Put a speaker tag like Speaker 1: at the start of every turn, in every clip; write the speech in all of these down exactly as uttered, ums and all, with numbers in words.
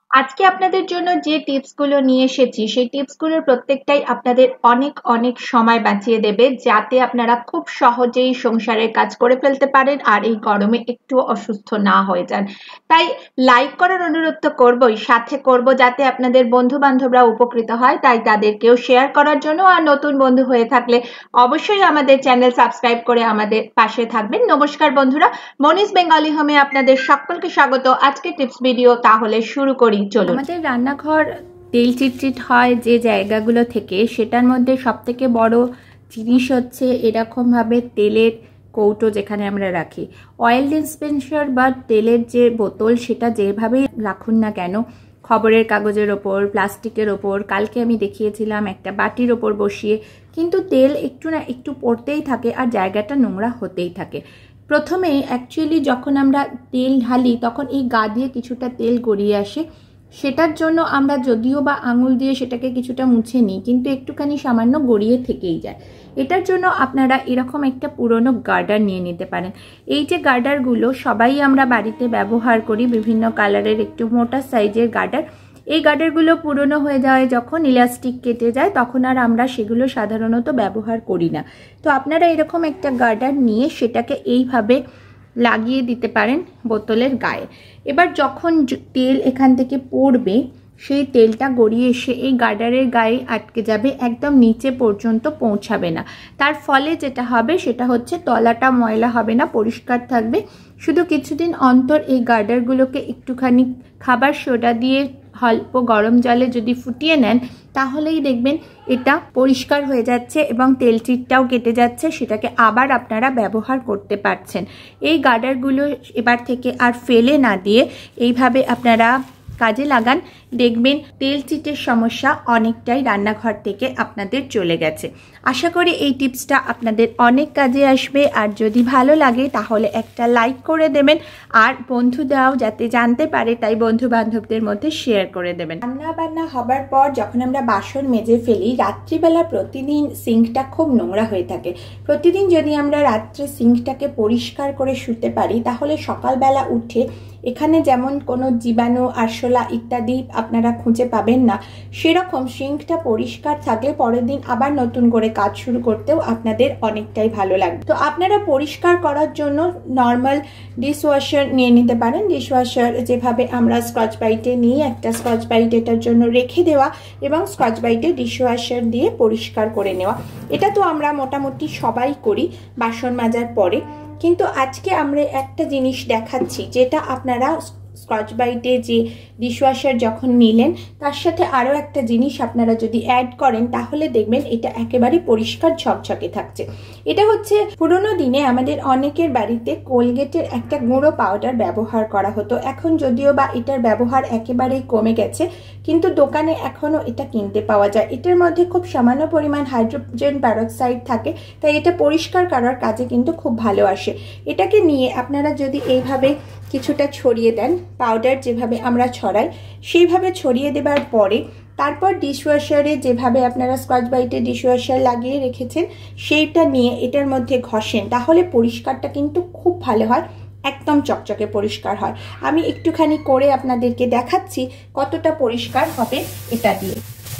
Speaker 1: আজকে আপনাদের জন্য যে টিপসগুলো নিয়ে এসেছি সেই টিপসগুলোর প্রত্যেকটাই আপনাদের অনেক অনেক সময় বাঁচিয়ে দেবে, যাতে আপনারা খুব সহজেই সংসারের কাজ করে ফেলতে পারেন আর এই গরমে একটু অসুস্থ না হয়ে যান। তাই লাইক করার অনুরোধ তো করবই, সাথে করব যাতে আপনাদের বন্ধু বান্ধবরা উপকৃত হয়, তাই তাদেরকেও শেয়ার করার জন্য। আর নতুন বন্ধু হয়ে থাকলে অবশ্যই আমাদের চ্যানেল সাবস্ক্রাইব করে আমাদের পাশে থাকবেন। নমস্কার বন্ধুরা, মনিস বেঙ্গলি হোমে আপনাদের সকলকে স্বাগত। আজকে টিপস ভিডিও তাহলে শুরু করি, চলুন। আমাদের রান্নাঘর তেল চিটচিট হয় যে জায়গাগুলো থেকে, সেটার মধ্যে সব থেকে বড় জিনিস হচ্ছে এরকমভাবে তেলের কৌটো যেখানে আমরা রাখি। অয়েল ডিসপেন্সার বা তেলের যে বোতল, সেটা যেভাবেই রাখুন না কেন, খবরের কাগজের ওপর, প্লাস্টিকের ওপর, কালকে আমি দেখিয়েছিলাম একটা বাটির ওপর বসিয়ে, কিন্তু তেল একটু না একটু পড়তেই থাকে আর জায়গাটা নোংরা হতেই থাকে। প্রথমে অ্যাকচুয়ালি যখন আমরা তেল ঢালি তখন এই গা দিয়ে কিছুটা তেল গড়িয়ে আসে, সেটার জন্য আমরা যদিও বা আঙুল দিয়ে সেটাকে কিছুটা মুছে নিই, কিন্তু একটুখানি সামান্য গড়িয়ে থেকেই যায়। এটার জন্য আপনারা এরকম একটা পুরনো গার্ডার নিয়ে নিতে পারেন। এই যে গার্ডারগুলো সবাই আমরা বাড়িতে ব্যবহার করি, বিভিন্ন কালারের একটু মোটা সাইজের গার্ডার। এই গার্ডারগুলো পুরনো হয়ে যাওয়ায় যখন ইলাস্টিক কেটে যায় তখন আর আমরা সেগুলো সাধারণত ব্যবহার করি না। তো আপনারা এরকম একটা গার্ডার নিয়ে সেটাকে এইভাবে লাগিয়ে দিতে পারেন বোতলের গায়ে। এবার যখন তেল এখান থেকে পড়বে, সেই তেলটা গড়িয়ে এসে এই গার্ডারের গায়ে আটকে যাবে, একদম নিচে পর্যন্ত পৌঁছাবে না। তার ফলে যেটা হবে সেটা হচ্ছে তলাটা ময়লা হবে না, পরিষ্কার থাকবে। শুধু কিছুদিন অন্তর এই গার্ডারগুলোকে একটুখানি খাবার সোডা দিয়ে অল্প গরম জলে যদি ফুটিয়ে নেন, তাহলেই দেখবেন এটা পরিষ্কার হয়ে যাচ্ছে এবং তেল চিটটাও কেটে যাচ্ছে, সেটাকে আবার আপনারা ব্যবহার করতে পারছেন। এই গার্ডারগুলো এবার থেকে আর ফেলে না দিয়ে এইভাবে আপনারা কাজে লাগান, দেখবেন তেল চিটের সমস্যা অনেকটাই রান্নাঘর থেকে আপনাদের চলে গেছে। আশা করি এই টিপসটা আপনাদের অনেক কাজে আসবে, আর যদি ভালো লাগে তাহলে একটা লাইক করে দেবেন, আর বন্ধুরাও যাতে জানতে পারে তাই বন্ধু বান্ধবদের মধ্যে শেয়ার করে দেবেন। রান্না বান্না হবার পর যখন আমরা বাসন মেজে ফেলি, রাত্রিবেলা প্রতিদিন সিঙ্কটা খুব নোংরা হয়ে থাকে। প্রতিদিন যদি আমরা রাত্রে সিঙ্কটাকে পরিষ্কার করে শুতে পারি, তাহলে সকালবেলা উঠে এখানে যেমন কোনো জীবাণু, আরশোলা ইত্যাদি আপনারা খুঁজে পাবেন না, সেরকম সিঙ্কটা পরিষ্কার থাকলে পরের দিন আবার নতুন করে কাজ শুরু করতেও আপনাদের অনেকটাই ভালো লাগবে। তো আপনারা পরিষ্কার করার জন্য নর্মাল ডিশওয়াশার নিয়ে নিতে পারেন। ডিশওয়াশার যেভাবে আমরা স্কচ ব্রাইটে নিয়ে একটা স্কচ ব্রাইট এটার জন্য রেখে দেওয়া এবং স্কচ ব্রাইটে ডিশওয়াশার দিয়ে পরিষ্কার করে নেওয়া, এটা তো আমরা মোটামুটি সবাই করি বাসন মাজার পরে। কিন্তু আজকে আমরা একটা জিনিস দেখাচ্ছি যেটা আপনারা স্কচ ব্রাইটে যে ডিশওয়াশার যখন নিলেন তার সাথে আরও একটা জিনিস আপনারা যদি অ্যাড করেন, তাহলে দেখবেন এটা একেবারে পরিষ্কার ঝকঝকে থাকছে। এটা হচ্ছে পুরোনো দিনে আমাদের অনেকের বাড়িতে কোলগেটের একটা গুঁড়ো পাউডার ব্যবহার করা হতো। এখন যদিও বা এটার ব্যবহার একেবারেই কমে গেছে, কিন্তু দোকানে এখনও এটা কিনতে পাওয়া যায়। এটার মধ্যে খুব সামান্য পরিমাণ হাইড্রোজেন প্যারক্সাইড থাকে, তাই এটা পরিষ্কার করার কাজে কিন্তু খুব ভালো আসে। এটাকে নিয়ে আপনারা যদি এইভাবে কিছুটা ছড়িয়ে দেন, পাউডার যেভাবে আমরা ছড়াই সেইভাবে ছড়িয়ে দেবার পরে তারপর ডিশওয়াশারে যেভাবে আপনারা স্কচ ব্রাইটে ডিশওয়াশার লাগিয়ে রেখেছেন সেইটা নিয়ে এটার মধ্যে ঘষেন, তাহলে পরিষ্কারটা কিন্তু খুব ভালো হয়, একদম চকচকে পরিষ্কার হয়। আমি একটুখানি করে আপনাদেরকে দেখাচ্ছি কতটা পরিষ্কার হবে এটা দিয়ে।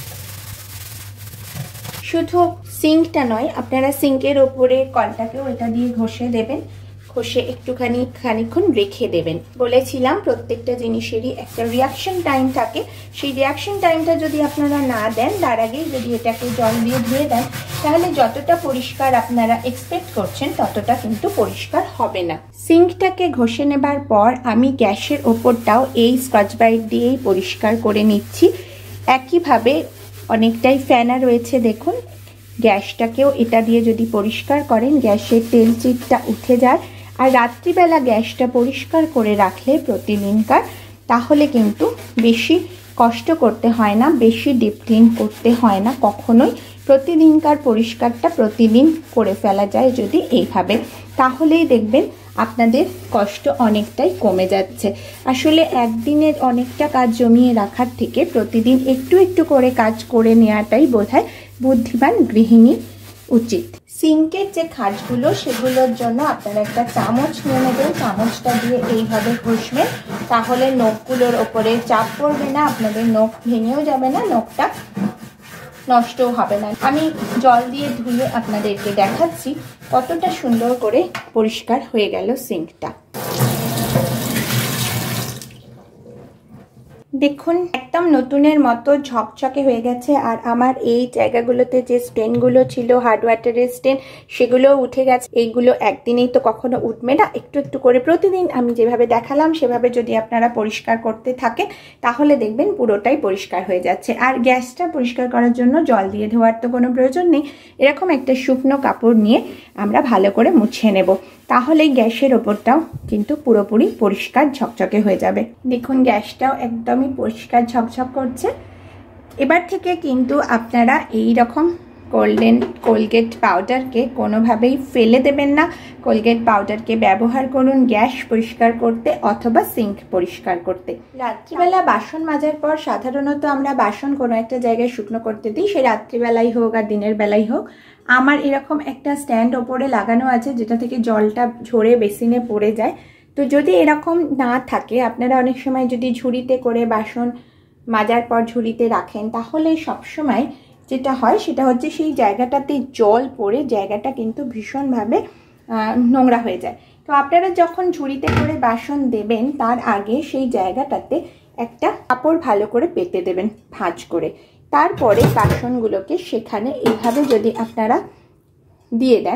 Speaker 1: শুধু সিঙ্কটা নয়, আপনারা সিঙ্কের ওপরে কলটাকেও এটা দিয়ে ঘষে দেবেন, ঘষে একটুখানি খানিক্ষণ রেখে দেবেন। বলেছিলাম প্রত্যেকটা জিনিসেরই একটা রিয়াকশন টাইম থাকে, সেই রিয়াকশন টাইমটা যদি আপনারা না দেন, তার আগেই যদি এটাকে জল দিয়ে ধুয়ে দেন, তাহলে যতটা পরিষ্কার আপনারা এক্সপেক্ট করছেন ততটা কিন্তু পরিষ্কার হবে না। সিঙ্কটাকে ঘষে নেবার পর আমি গ্যাসের ওপরটাও এই স্কচ ব্রাইট দিয়েই পরিষ্কার করে নিচ্ছি। একইভাবে অনেকটাই ফেনা রয়েছে, দেখুন গ্যাসটাকেও এটা দিয়ে যদি পরিষ্কার করেন, গ্যাসের তেল চিটটা উঠে যায়। আর রাত্রিবেলা গ্যাসটা পরিষ্কার করে রাখলে প্রতিদিনকার, তাহলে কিন্তু বেশি কষ্ট করতে হয় না, বেশি ডিপ ক্লিন করতে হয় না কখনোই। প্রতিদিনকার পরিষ্কারটা প্রতিদিন করে ফেলা যায় যদি এইভাবে, তাহলেই দেখবেন আপনাদের কষ্ট অনেকটাই কমে যাচ্ছে। আসলে একদিনের অনেকটা কাজ জমিয়ে রাখার থেকে প্রতিদিন একটু একটু করে কাজ করে নেওয়াটাই বোধহয় বুদ্ধিমান গৃহিণী উচিত। সিঙ্কের যে খাঁজগুলো সেগুলোর জন্য আপনারা একটা চামচ নিয়ে নেবেন, চামচটা দিয়ে এইভাবে ঘষবেন, তাহলে নখগুলোর ওপরে চাপ পড়বে না, আপনাদের নখ ভেঙেও যাবে না, নখটা নষ্টও হবে না। আমি জল দিয়ে ধুয়ে আপনাদেরকে দেখাচ্ছি কতটা সুন্দর করে পরিষ্কার হয়ে গেল সিঙ্কটা। দেখুন একদম নতুনের মতো ঝকঝকে হয়ে গেছে। আর আমার এই জায়গাগুলোতে যে স্টেনগুলো ছিল হার্ড ওয়াটারের স্টেন সেগুলোও উঠে গেছে। এইগুলো একদিনেই তো কখনো উঠবে না, একটু একটু করে প্রতিদিন আমি যেভাবে দেখালাম সেভাবে যদি আপনারা পরিষ্কার করতে থাকেন তাহলে দেখবেন পুরোটাই পরিষ্কার হয়ে যাচ্ছে। আর গ্যাসটা পরিষ্কার করার জন্য জল দিয়ে ধোয়ার তো কোনো প্রয়োজন নেই, এরকম একটা শুকনো কাপড় নিয়ে আমরা ভালো করে মুছে নেব, তাহলে গ্যাসের ওপরটাও কিন্তু পুরোপুরি পরিষ্কার ঝকঝকে হয়ে যাবে। দেখুন গ্যাসটাও একদমই পরিষ্কার ঝকঝক করছে। এবার থেকে কিন্তু আপনারা এই রকম গোল্ডেন কোলগেট পাউডারকে কোনোভাবেই ফেলে দেবেন না। কোলগেট পাউডারকে ব্যবহার করুন গ্যাস পরিষ্কার করতে অথবা সিঙ্ক পরিষ্কার করতে। রাত্রিবেলা বাসন মাজার পর সাধারণত আমরা বাসন কোনো একটা জায়গায় শুকনো করতে দিই, সে রাত্রিবেলাই হোক আর দিনের বেলাই হোক। আমার এরকম একটা স্ট্যান্ড ওপরে লাগানো আছে যেটা থেকে জলটা ঝরে বেসিনে পড়ে যায়। তো যদি এরকম না থাকে, আপনারা অনেক সময় যদি ঝুড়িতে করে বাসন মাজার পর ঝুড়িতে রাখেন, তাহলে সবসময় যেটা হয় সেটা হচ্ছে সেই জায়গাটাতে জল পড়ে জায়গাটা কিন্তু ভীষণভাবে নোংরা হয়ে যায়। তো আপনারা যখন ঝুড়িতে করে বাসন দেবেন তার আগে সেই জায়গাটাতে একটা কাপড় ভালো করে পেতে দেবেন ভাঁজ করে, তারপরে বাসনগুলোকে সেখানে এইভাবে যদি আপনারা দিয়ে দেন,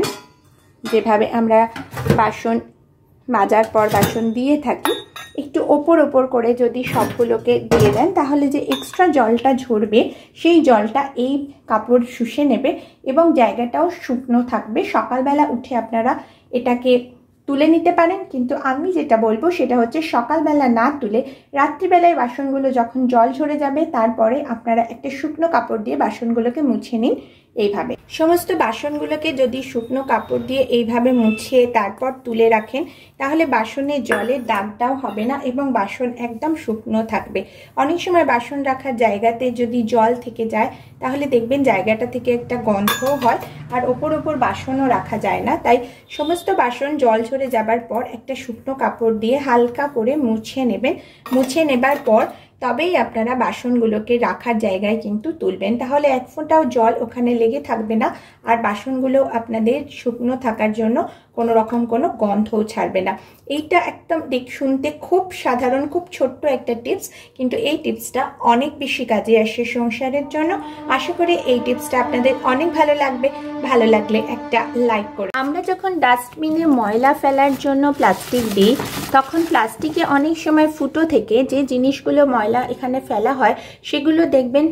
Speaker 1: যেভাবে আমরা বাসন মাজার পর বাসন দিয়ে থাকি, একটু ওপর ওপর করে যদি সবগুলোকে দিয়ে দেন তাহলে যে এক্সট্রা জলটা ঝরবে সেই জলটা এই কাপড় শুষে নেবে এবং জায়গাটাও শুকনো থাকবে। সকালবেলা উঠে আপনারা এটাকে তুলে নিতে পারেন, কিন্তু আমি যেটা বলবো সেটা হচ্ছে সকালবেলা না তুলে রাত্রিবেলায় বাসনগুলো যখন জল ঝরে যাবে তারপরে আপনারা একটা শুকনো কাপড় দিয়ে বাসনগুলোকে মুছে নিন। এইভাবে সমস্ত বাসনগুলোকে যদি শুকনো কাপড় দিয়ে এইভাবে মুছে তারপর তুলে রাখেন তাহলে বাসনের জলের দাগটাও হবে না এবং বাসন একদম শুকনো থাকবে। অনেক সময় বাসন রাখার জায়গাতে যদি জল থেকে যায় তাহলে দেখবেন জায়গাটা থেকে একটা গন্ধও হয় আর ওপর ওপর বাসনও রাখা যায় না। তাই সমস্ত বাসন জল ঝরে যাবার পর একটা শুকনো কাপড় দিয়ে হালকা করে মুছে নেবেন। মুছে নেবার পর তবেই আপনারা বাসনগুলোকে রাখার জায়গায় কিন্তু তুলবেন, তাহলে এক ফোঁটাও জল ওখানে লেগে থাকবে না আর বাসনগুলো আপনাদের শুকনো থাকার জন্য কোনো রকম কোনো গন্ধও ছাড়বে না। এইটা একদম দেখ শুনতে খুব সাধারণ, খুব ছোট্ট একটা টিপস, কিন্তু এই টিপসটা অনেক বেশি কাজে আসে সংসারের জন্য। আশা করি এই টিপসটা আপনাদের অনেক ভালো লাগবে। ভালো লাগলে একটা লাইক করুন। আমরা যখন ডাস্টবিনে ময়লা ফেলার জন্য প্লাস্টিক দিই তখন প্লাস্টিকে অনেক সময় ফুটো থেকে যে জিনিসগুলো ময়লা এখানে ফেলা হয় সেগুলো দেখবেন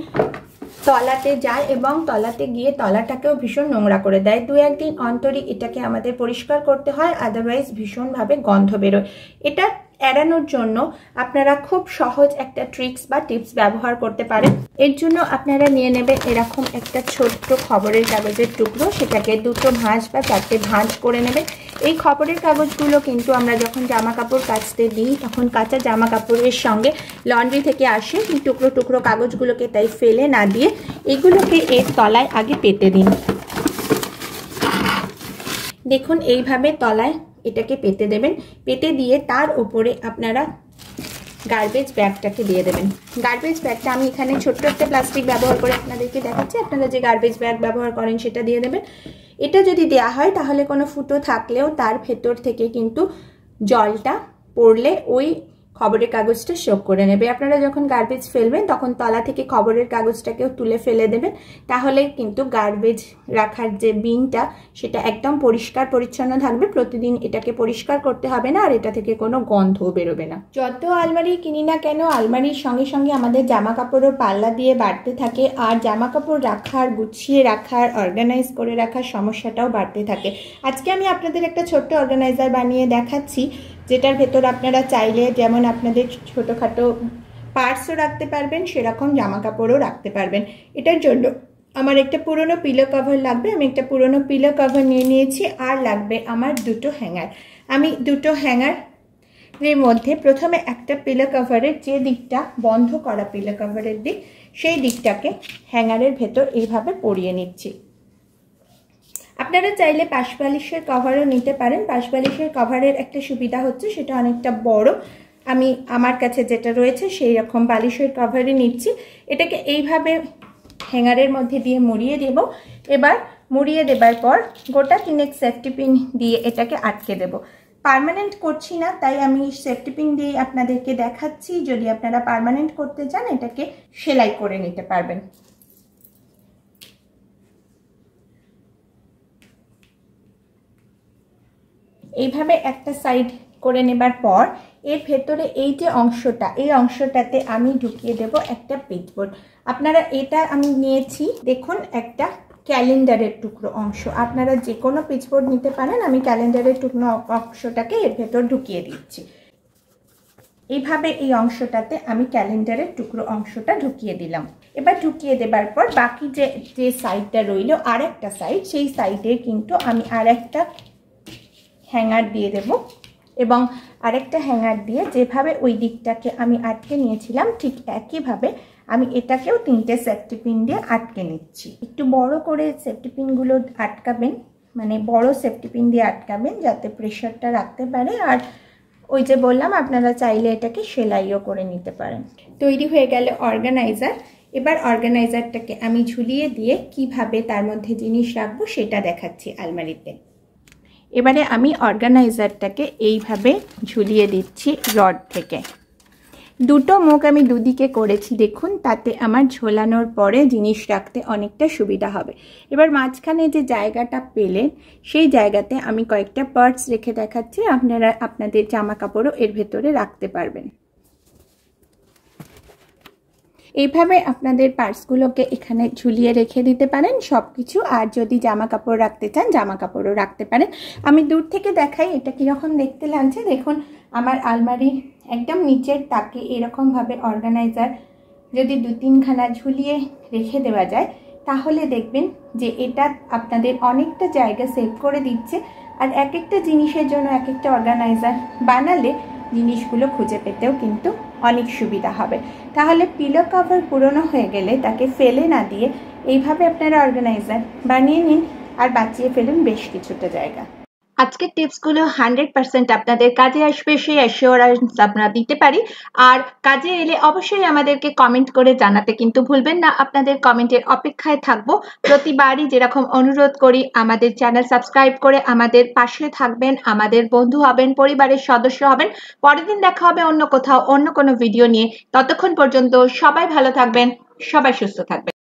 Speaker 1: তলাতে যায় এবং তলাতে গিয়ে তলাটাকেও ভীষণ নোংরা করে দেয়। দু একদিন অন্তরই এটাকে আমাদের পরিষ্কার করতে হয়, আদারওয়াইজ ভীষণভাবে গন্ধ বেরোয়। এটা এড়ানোর জন্য আপনারা খুব সহজ একটা ট্রিক্স বা টিপস ব্যবহার করতে পারেন। এর জন্য আপনারা নিয়ে নেবেন এরকম একটা ছোট্ট খবরের কাগজের টুকরো, সেটাকে দুটো ভাঁজ বা চারটে ভাঁজ করে নেবেন। এই খবরের কাগজগুলো কিন্তু আমরা যখন জামা কাপড় কাচতে দিই তখন কাঁচা জামা কাপড়ের সঙ্গে লন্ড্রি থেকে আসে এই টুকরো টুকরো কাগজগুলোকে, তাই ফেলে না দিয়ে এগুলোকে এর তলায় আগে পেতে দিন। দেখুন এইভাবে তলায় এটাকে পেতে দেবেন, পেতে দিয়ে তার উপরে আপনারা গার্বেজ ব্যাগটাকে দিয়ে দেবেন। গার্বেজ ব্যাগটা আমি এখানে ছোট্ট একটা প্লাস্টিক ব্যবহার করে আপনাদেরকে দেখাচ্ছি, আপনারা যে গার্বেজ ব্যাগ ব্যবহার করেন সেটা দিয়ে দেবেন। এটা যদি দেয়া হয় তাহলে কোনো ফুটো থাকলেও তার ভেতর থেকে কিন্তু জলটা পড়লে ওই খবরের কাগজটা শোক করে নেবে। আপনারা যখন গার্বেজ ফেলবেন তখন তলা থেকে খবরের কাগজটাকেও তুলে ফেলে দেবেন, তাহলে কিন্তু গার্বেজ রাখার যে বিনটা সেটা একদম পরিষ্কার পরিচ্ছন্ন থাকবে। প্রতিদিন এটাকে পরিষ্কার করতে হবে না আর এটা থেকে কোনো গন্ধও বেরোবে না। যত আলমারি কিনি না কেন আলমারির সঙ্গে সঙ্গে আমাদের জামা কাপড়ও পাল্লা দিয়ে বাড়তে থাকে আর জামা কাপড় রাখার, গুছিয়ে রাখার, অর্গানাইজ করে রাখার সমস্যাটাও বাড়তে থাকে। আজকে আমি আপনাদের একটা ছোট্ট অর্গানাইজার বানিয়ে দেখাচ্ছি যেটার ভেতর আপনারা চাইলে যেমন আপনাদের ছোটোখাটো পার্সও রাখতে পারবেন সেরকম জামা কাপড়ও রাখতে পারবেন। এটার জন্য আমার একটা পুরনো পিলো কভার লাগবে, আমি একটা পুরনো পিলো কভার নিয়ে নিয়েছি। আর লাগবে আমার দুটো হ্যাঙ্গার। আমি দুটো হ্যাঙ্গার এর মধ্যে প্রথমে একটা পিলো কভারের যে দিকটা বন্ধ করা পিলো কভারের দিক সেই দিকটাকে হ্যাঙ্গারের ভেতর এইভাবে পরিয়ে নিচ্ছি। আপনারা চাইলে পাশ বালিশের কভারও নিতে পারেন। পাশ বালিশের কভারের একটা সুবিধা হচ্ছে সেটা অনেকটা বড়। আমি আমার কাছে যেটা রয়েছে সেই রকম বালিশের কভারই নিচ্ছি। এটাকে এইভাবে হ্যাঙ্গারের মধ্যে দিয়ে মুড়িয়ে দেব। এবার মুড়িয়ে দেবার পর গোটা তিনেক সেফটি পিন দিয়ে এটাকে আটকে দেব। পার্মানেন্ট করছি না, তাই আমি সেফটি পিন দিয়ে আপনাদেরকে দেখাচ্ছি। যদি আপনারা পার্মানেন্ট করতে চান এটাকে সেলাই করে নিতে পারবেন। এইভাবে একটা সাইড করে নেবার পর এর ভেতরে এই যে অংশটা, এই অংশটাতে আমি ঢুকিয়ে দেব একটা পিচবোর্ড। আপনারা এটা আমি নিয়েছি দেখুন একটা ক্যালেন্ডারের টুকরো অংশ। আপনারা যে কোনো পিচবোর্ড নিতে পারেন। আমি ক্যালেন্ডারের টুকরো অংশটাকে এর ভেতর ঢুকিয়ে দিচ্ছি। এইভাবে এই অংশটাতে আমি ক্যালেন্ডারের টুকরো অংশটা ঢুকিয়ে দিলাম। এবার ঢুকিয়ে দেবার পর বাকি যে যে সাইডটা রইল আর একটা সাইড, সেই সাইডে কিন্তু আমি আর একটা হ্যাঙ্গার দিয়ে দেব এবং আরেকটা হ্যাঙ্গার দিয়ে যেভাবে ওই দিকটাকে আমি আটকে নিয়েছিলাম ঠিক একইভাবে আমি এটাকেও তিনটে সেফটি পিন দিয়ে আটকে নিচ্ছি। একটু বড় করে সেফটি পিনগুলো আটকাবেন, মানে বড় সেফটি পিন দিয়ে আটকাবেন যাতে প্রেশারটা রাখতে পারে। আর ওই যে বললাম আপনারা চাইলে এটাকে সেলাইও করে নিতে পারেন। তৈরি হয়ে গেল অর্গানাইজার। এবার অর্গানাইজারটাকে আমি ঝুলিয়ে দিয়ে কিভাবে তার মধ্যে জিনিস রাখবো সেটা দেখাচ্ছি আলমারিতে। এবারে আমি অর্গানাইজারটাকে এইভাবে ঝুলিয়ে দিচ্ছি রড থেকে। দুটো মুখ আমি দুদিকে করেছি দেখুন, তাতে আমার ঝোলানোর পরে জিনিস রাখতে অনেকটা সুবিধা হবে। এবার মাঝখানে যে জায়গাটা পেলেন সেই জায়গাতে আমি কয়েকটা পার্টস রেখে দেখাচ্ছি। আপনারা আপনাদের জামা কাপড়ও এর ভেতরে রাখতে পারবেন। এইভাবে আপনাদের পার্টসগুলোকে এখানে ঝুলিয়ে রেখে দিতে পারেন সব কিছু। আর যদি জামা কাপড় রাখতে চান জামা কাপড়ও রাখতে পারেন। আমি দূর থেকে দেখাই এটা কীরকম দেখতে লাগছে। দেখুন আমার আলমারির একদম নিচের তাকে এরকমভাবে অর্গানাইজার যদি দু তিনখানা ঝুলিয়ে রেখে দেওয়া যায় তাহলে দেখবেন যে এটা আপনাদের অনেকটা জায়গা সেভ করে দিচ্ছে। আর এক একটা জিনিসের জন্য এক একটা অর্গানাইজার বানালে জিনিসগুলো খুঁজে পেতেও কিন্তু অনেক সুবিধা হবে। তাহলে পিলো কভার পুরনো হয়ে গেলে তাকে ফেলে না দিয়ে এইভাবে আপনারা অর্গানাইজার বানিয়ে নিন আর বাঁচিয়ে ফেলুন বেশ কিছুটা জায়গা। আজকের টিপসগুলো হান্ড্রেড পার্সেন্ট আপনাদের কাজে আসবে সেই অ্যাসিওরেন্স আমরা দিতে পারি। আর কাজে এলে অবশ্যই আমাদেরকে কমেন্ট করে জানাতে কিন্তু ভুলবেন না। আপনাদের কমেন্টের অপেক্ষায় থাকবো। প্রতিবারই যেরকম অনুরোধ করি আমাদের চ্যানেল সাবস্ক্রাইব করে আমাদের পাশে থাকবেন, আমাদের বন্ধু হবেন, পরিবারের সদস্য হবেন। পরের দিন দেখা হবে অন্য কোথাও অন্য কোনো ভিডিও নিয়ে। ততক্ষণ পর্যন্ত সবাই ভালো থাকবেন, সবাই সুস্থ থাকবেন।